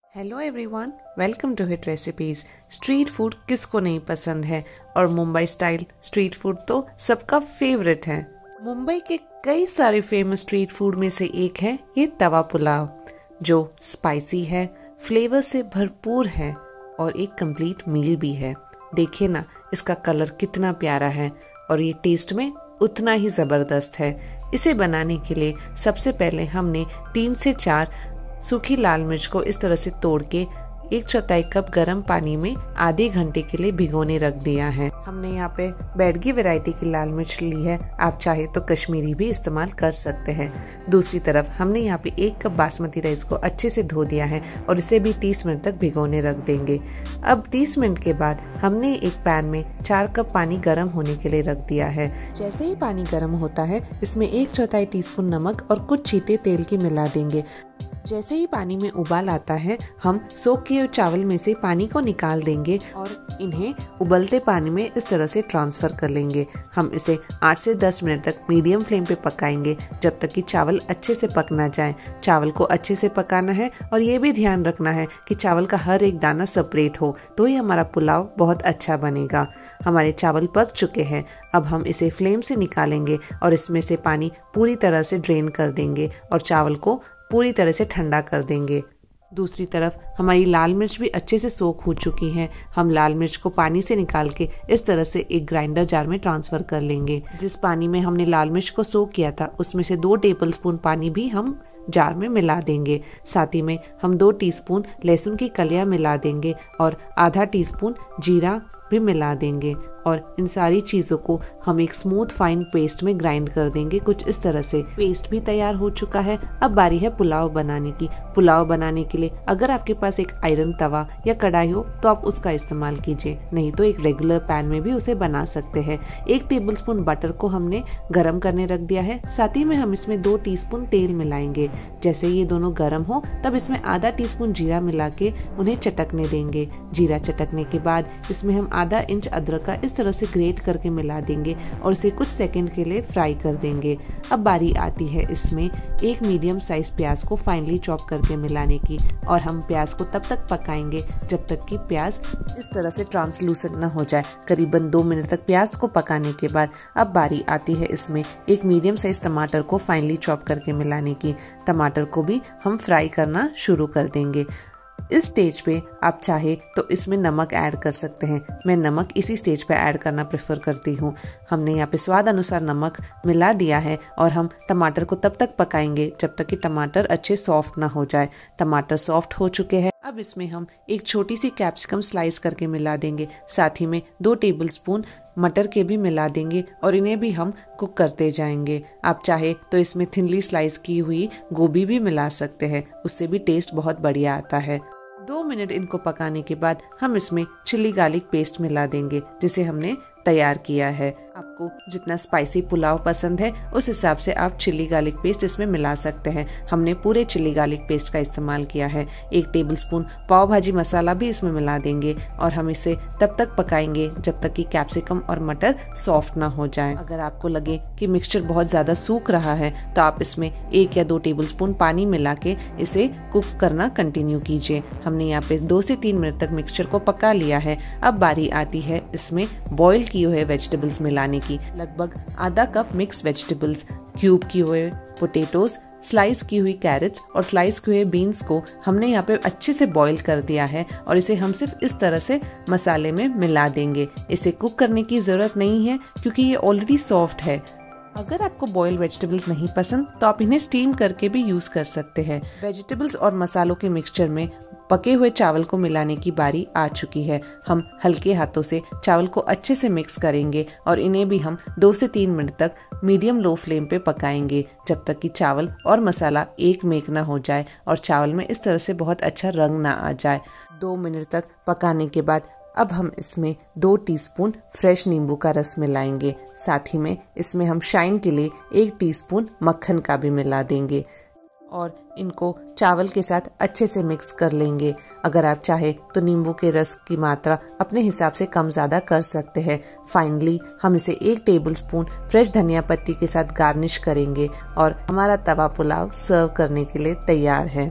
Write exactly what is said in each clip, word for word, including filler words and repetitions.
Hello everyone, welcome to hit recipes. Street food किसको नहीं पसंद है और मुंबई स्टाइल स्ट्रीट फूड तो सबका फेवरेट है। मुंबई के कई सारे फेमस स्ट्रीट फूड में से एक है ये तवा पुलाव, जो स्पाइसी है, फ्लेवर से भरपूर है और एक कंप्लीट मील भी है। देखिए ना, इसका कलर कितना प्यारा है और ये टेस्ट में उतना ही ज़बरदस्त है। इसे बनाने के लिए सबसे पहले हमने तीन से चार सूखी लाल मिर्च को इस तरह से तोड़ के एक चौथाई कप गर्म पानी में आधे घंटे के लिए भिगोने रख दिया है। हमने यहाँ पे बेडगी वैरायटी की लाल मिर्च ली है, आप चाहे तो कश्मीरी भी इस्तेमाल कर सकते हैं। दूसरी तरफ हमने यहाँ पे एक कप बासमती राइस को अच्छे से धो दिया है और इसे भी तीस मिनट तक भिगोने रख देंगे। अब तीस मिनट के बाद हमने एक पैन में चार कप पानी गर्म होने के लिए रख दिया है। जैसे ही पानी गर्म होता है, इसमें एक चौथाई टीस्पून नमक और कुछ छींटे तेल की मिला देंगे। जैसे ही पानी में उबाल आता है, हम सोख किए चावल में से पानी को निकाल देंगे और इन्हें उबलते पानी में इस तरह से ट्रांसफर कर लेंगे। हम इसे आठ से दस मिनट तक मीडियम फ्लेम पे पकाएंगे, जब तक कि चावल अच्छे से पक ना जाए। चावल को अच्छे से पकाना है और ये भी ध्यान रखना है कि चावल का हर एक दाना सेपरेट हो, तो ही हमारा पुलाव बहुत अच्छा बनेगा। हमारे चावल पक चुके हैं, अब हम इसे फ्लेम से निकालेंगे और इसमें से पानी पूरी तरह से ड्रेन कर देंगे और चावल को पूरी तरह से ठंडा कर देंगे। दूसरी तरफ हमारी लाल मिर्च भी अच्छे से सोख हो चुकी है। हम लाल मिर्च को पानी से निकाल के इस तरह से एक ग्राइंडर जार में ट्रांसफर कर लेंगे। जिस पानी में हमने लाल मिर्च को सोख किया था, उसमें से दो टेबलस्पून पानी भी हम जार में मिला देंगे। साथ ही में हम दो टीस्पून लहसुन की कलियां मिला देंगे और आधा टीस्पून जीरा भी मिला देंगे और इन सारी चीज़ों को हम एक स्मूथ फाइन पेस्ट में ग्राइंड कर देंगे। कुछ इस तरह से पेस्ट भी तैयार हो चुका है। अब बारी है पुलाव बनाने की। पुलाव बनाने के लिए अगर आपके पास एक आयरन तवा या कढ़ाई हो तो आप उसका इस्तेमाल कीजिए, नहीं तो एक रेगुलर पैन में भी उसे बना सकते हैं। एक टेबलस्पून बटर को हमने गर्म करने रख दिया है। साथ ही में हम इसमें दो टीस्पून तेल मिलाएंगे। जैसे ये दोनों गर्म हो, तब इसमें आधा टीस्पून जीरा मिला के उन्हें चटकने देंगे। जीरा चटकने के बाद इसमें हम आधा इंच अदरक का इस तरह से ग्रेट करके मिला देंगे और इसे कुछ सेकंड के लिए फ्राई कर देंगे। अब बारी आती है इसमें एक मीडियम साइज प्याज को फाइनली चॉप करके मिलाने की और हम प्याज को तब तक पकाएंगे जब तक कि प्याज इस तरह से ट्रांसलूसेंट न हो जाए। करीबन दो मिनट तक प्याज को पकाने के बाद अब बारी आती है इसमें एक मीडियम साइज टमाटर को फाइनली चॉप करके मिलाने की। टमाटर को भी हम फ्राई करना शुरू कर देंगे। इस स्टेज पे आप चाहे तो इसमें नमक ऐड कर सकते हैं। मैं नमक इसी स्टेज पे ऐड करना प्रेफर करती हूँ। हमने यहाँ पे स्वाद अनुसार नमक मिला दिया है और हम टमाटर को तब तक पकाएंगे जब तक कि टमाटर अच्छे सॉफ्ट ना हो जाए। टमाटर सॉफ्ट हो चुके हैं। अब इसमें हम एक छोटी सी कैप्सिकम स्लाइस करके मिला देंगे। साथ ही में दो टेबलस्पून मटर के भी मिला देंगे और इन्हें भी हम कुक करते जाएंगे। आप चाहे तो इसमें थिनली स्लाइस की हुई गोभी भी मिला सकते हैं, उससे भी टेस्ट बहुत बढ़िया आता है। दो मिनट इनको पकाने के बाद हम इसमें चिली गार्लिक पेस्ट मिला देंगे, जिसे हमने तैयार किया है। आपको जितना स्पाइसी पुलाव पसंद है उस हिसाब से आप चिली गार्लिक पेस्ट इसमें मिला सकते हैं। हमने पूरे चिली गार्लिक पेस्ट का इस्तेमाल किया है। एक टेबलस्पून पाव भाजी मसाला भी इसमें मिला देंगे और हम इसे तब तक पकाएंगे जब तक कि कैप्सिकम और मटर सॉफ्ट ना हो जाए। अगर आपको लगे कि मिक्सचर बहुत ज्यादा सूख रहा है तो आप इसमें एक या दो टेबलस्पून पानी मिला के इसे कुक करना कंटिन्यू कीजिए। हमने यहाँ पे दो से तीन मिनट तक मिक्सचर को पका लिया है। अब बारी आती है इसमें बॉईल किए हुए वेजिटेबल्स मिलाने की। लगभग आधा कप मिक्स वेजिटेबल्स, क्यूब किए हुए पोटैटोज, स्लाइस की हुई कैरेट्स और स्लाइस किए हुए बीन्स को हमने यहाँ पे अच्छे से बॉईल कर दिया है और इसे हम सिर्फ इस तरह से मसाले में मिला देंगे। इसे कुक करने की जरूरत नहीं है क्योंकि ये ऑलरेडी सॉफ्ट है। अगर आपको बॉइल्ड वेजिटेबल्स नहीं पसंद तो आप इन्हें स्टीम करके भी यूज कर सकते हैं। वेजिटेबल्स और मसालों के मिक्सचर में पके हुए चावल को मिलाने की बारी आ चुकी है। हम हल्के हाथों से चावल को अच्छे से मिक्स करेंगे और इन्हें भी हम दो से तीन मिनट तक मीडियम लो फ्लेम पे पकाएंगे जब तक कि चावल और मसाला एक मेक ना हो जाए और चावल में इस तरह से बहुत अच्छा रंग ना आ जाए। दो मिनट तक पकाने के बाद अब हम इसमें दो टीस्पून फ्रेश नींबू का रस मिलाएंगे। साथ ही में इसमें हम शाइन के लिए एक टीस्पून मक्खन का भी मिला देंगे और इनको चावल के साथ अच्छे से मिक्स कर लेंगे। अगर आप चाहे तो नींबू के रस की मात्रा अपने हिसाब से कम ज़्यादा कर सकते हैं। फाइनली हम इसे एक टेबलस्पून फ्रेश धनिया पत्ती के साथ गार्निश करेंगे और हमारा तवा पुलाव सर्व करने के लिए तैयार है।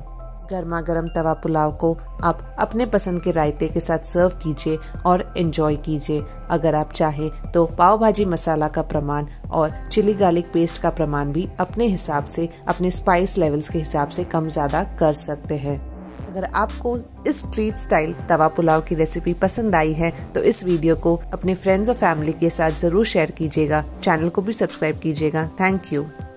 गर्मा गर्म तवा पुलाव को आप अपने पसंद के रायते के साथ सर्व कीजिए और एंजॉय कीजिए। अगर आप चाहें तो पाव भाजी मसाला का प्रमाण और चिली गार्लिक पेस्ट का प्रमाण भी अपने हिसाब से, अपने स्पाइस लेवल्स के हिसाब से कम ज़्यादा कर सकते हैं। अगर आपको इस स्ट्रीट स्टाइल तवा पुलाव की रेसिपी पसंद आई है तो इस वीडियो को अपने फ्रेंड्स और फैमिली के साथ ज़रूर शेयर कीजिएगा। चैनल को भी सब्सक्राइब कीजिएगा। Thank you.